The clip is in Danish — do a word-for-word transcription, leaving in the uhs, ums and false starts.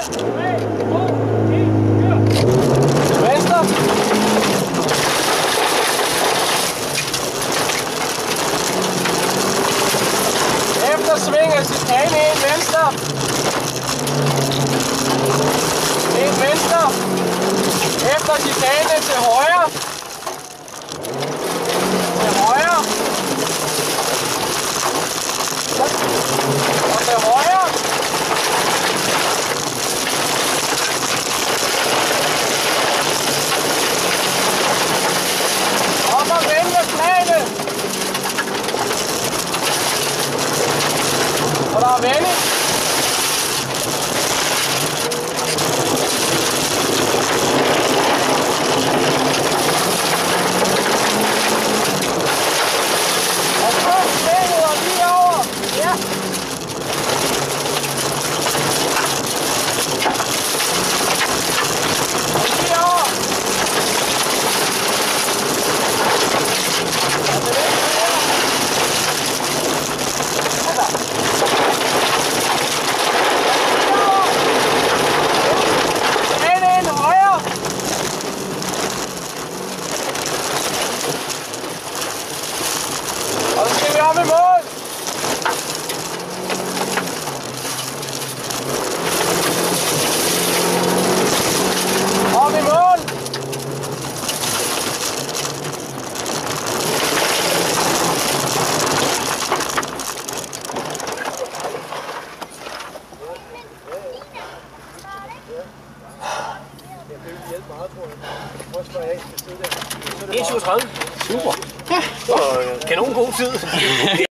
Venstre. Efter sving af chikane, en venstre. En venstre. Efter chikane til højre. Til højre. Og til højre. Op og vende flagene. Og der er vending. Og så svinget og lige over. Ja. Og lige over. Og til venstre. Og så skal vi op i mål. Op i mål. en syvogtredive. Super. Ja. Og kanon god tid.